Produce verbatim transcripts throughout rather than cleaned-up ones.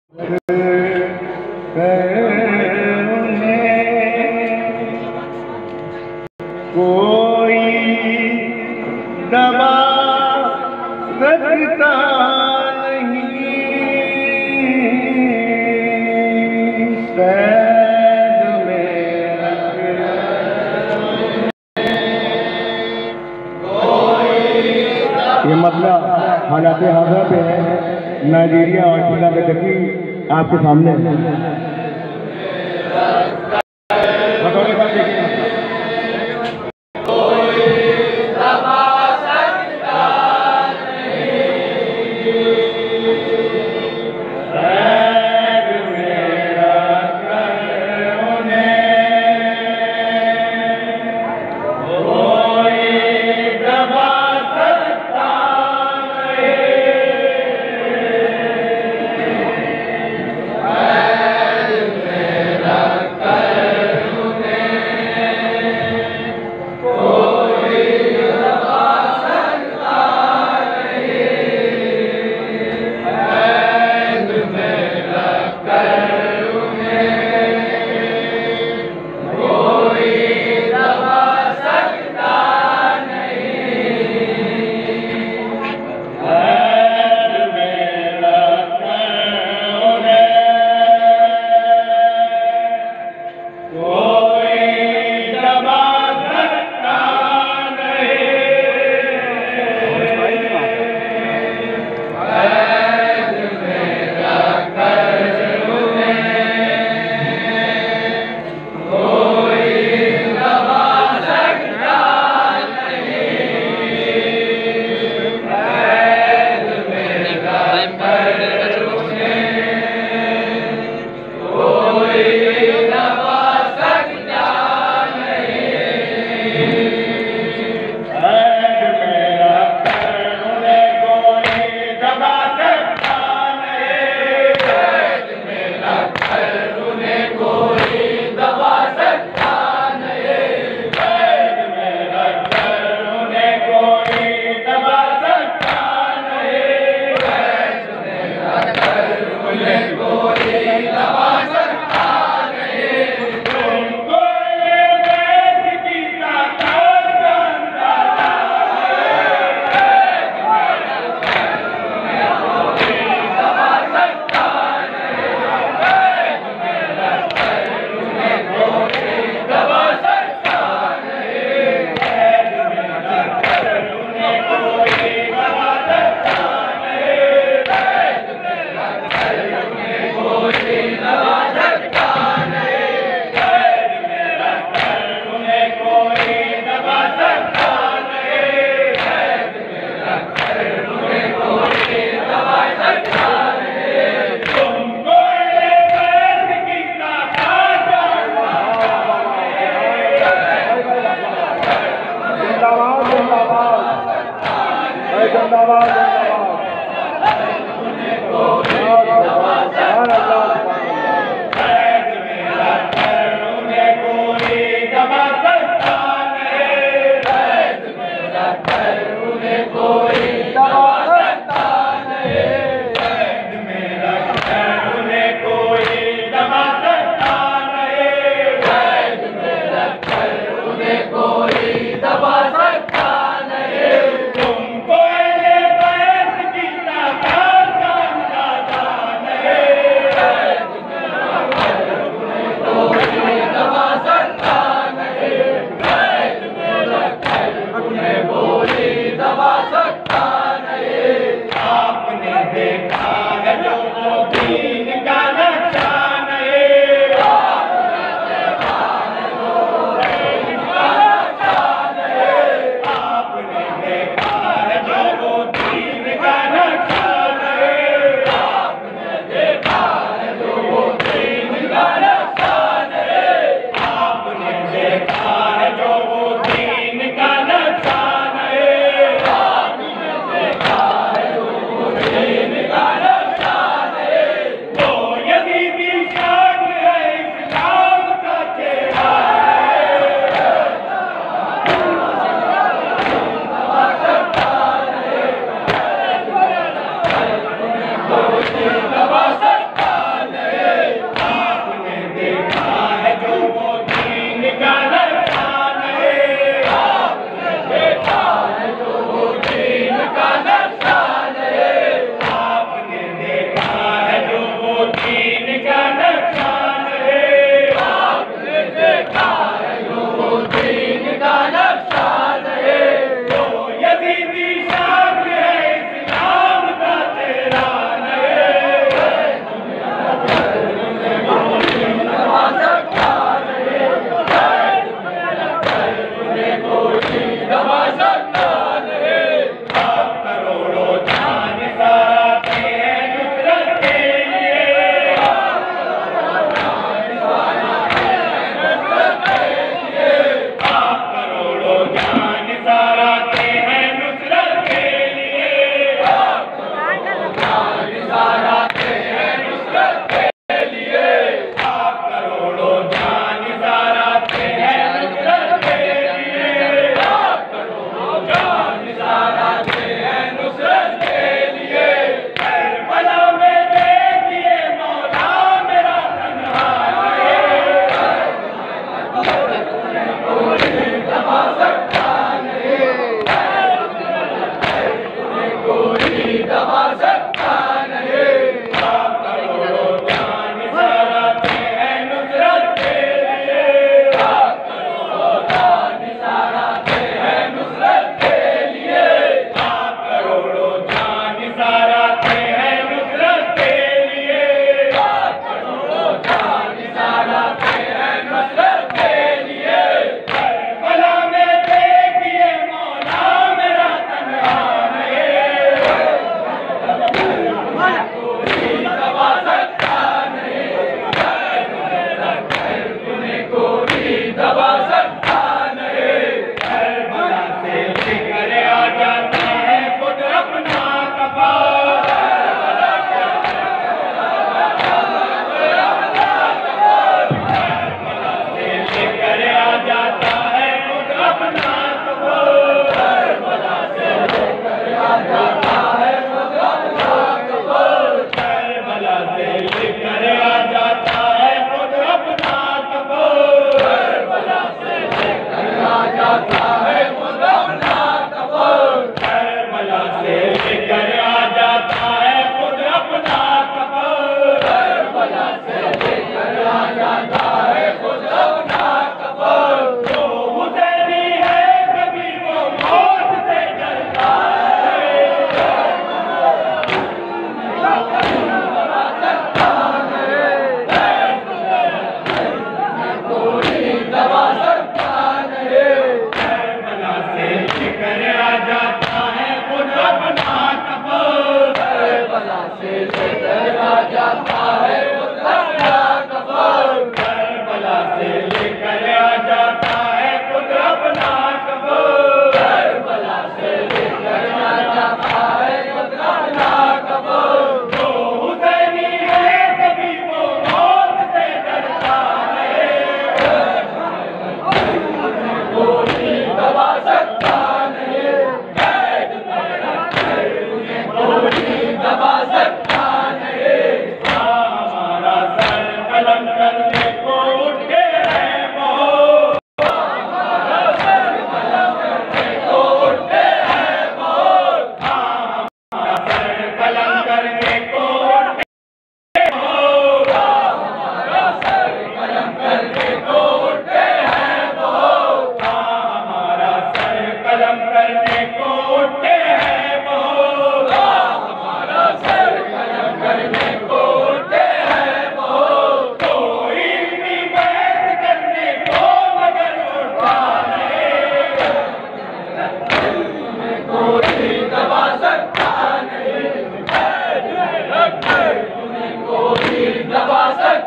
कोई दबा सकता नहीं, सैद में ये मतलब हालात हाजा पे है। नाइजीरिया और अफ्रीका के जबकि आपके सामने बतौर पर देखिए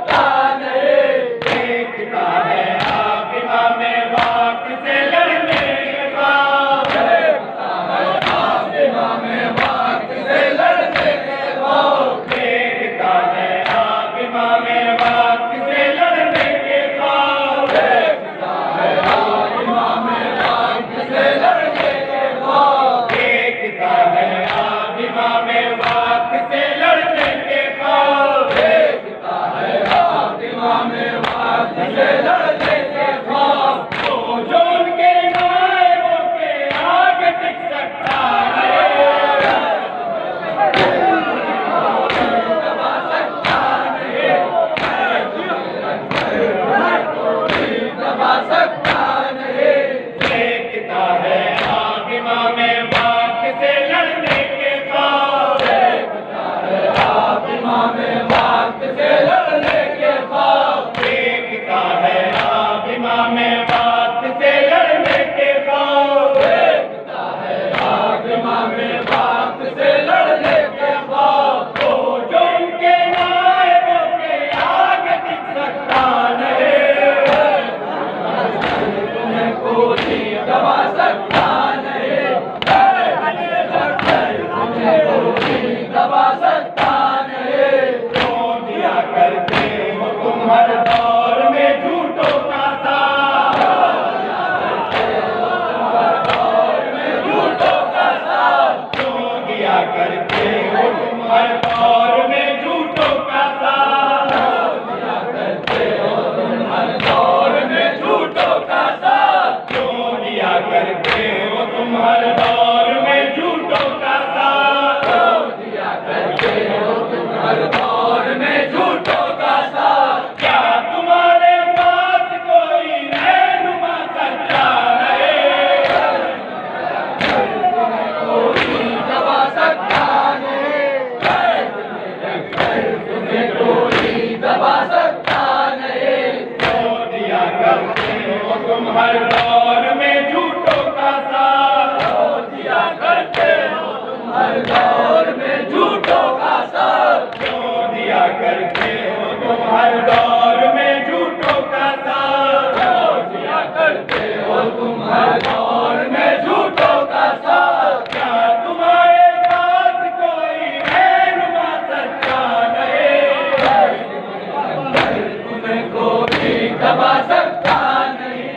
सकता नहीं। देखता है आप इमाम वाक़ से लड़ने का, देखता है आप इमाम वाक़ से लड़ने का, देखता है आप इमाम वाक़ से लड़ने का, देखता है आप इमाम वाक़ से लड़ने का, देखता है आप इमाम वाक़ से लड़ने के खौफ, देखता है आप इमाम वाक़ से लड़ने के खौफ। तो जो उनके नायबों के आगे टिक सकता है, दबा सकता नहीं, दबा सकता नहीं। देखता है आप इमाम वाक़ से लड़ने के खौफ, देखता है आप इमाम वाक़ से लड़ने के खौफ, देखता है आप इमाम वाक़ से लड़ने के खौफ, देखता है आप इमाम वाक़ से लड़ने के खौफ। तो जो उनके नायबों के आगे टिक सकता नहीं, तुम्हें कोई दबा सकता नहीं, तुम्हें कोई दबा सकता नहीं। क्यों दिया करते हो तुम हर दौर में झूठों का साथ, झूठों का साथ, क्यों दिया करते हो तुम हर दौर में झूठों का साथ, दिया करते हो तुम हर दौर में झूठों का साथ, क्यों दिया करते हो तुम हर दौर में झूठों का साथ, दिया करते हो तुम हर दौर में झूठों का साथ। क्या तुम्हारे पास कोई रहनुमा सच्चा नहीं, तुम्हें कोई दबा सकता नहीं, तुम्हें कोई दबा सकता नहीं। क्यों दिया करते हो तुम हर दौर में झूठों का साथ, दिया करते हो तुम हर दौर में झूठों का साथ, क्यों दिया करते हो तुम हर दौर में झूठों का साथ, दिया करते हो तुम हर दौर में झूठों का साथ। क्या तुम्हारे पास कोई रहनुमा सच्चा नहीं, तुम्हें कोई दबा सकता नहीं,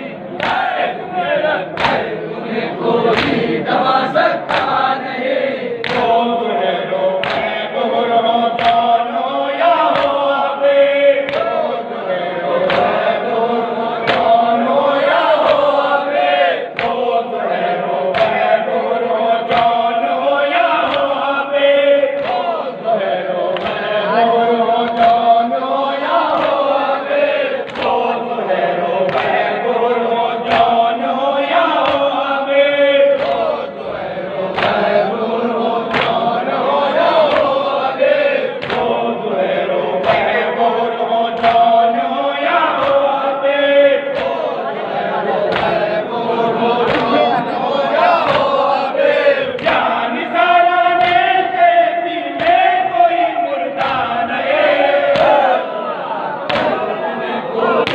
तुम्हें कोई दबा सकता नहीं। रोज़ है रो है बोर हो जानो या हो अबे, रोज़ है रो है बोर हो जानो या हो अबे, रोज़ है रो है बोर हो जानो या हो अबे, रोज़ है रो है बोर हो जानो या हो अबे, रोज़ है रो है बोर हो जानो या हो अबे, रोज़ है रो है बोर हो जानो या हो अबे, रोज़ है रो है बोर हो जानो या हो अबे, रोज़ है रो है बोर हो जानो या हो अबे। क्या निसारा ने खेती में कोई मुर्दा नहीं, तुम्हें कोई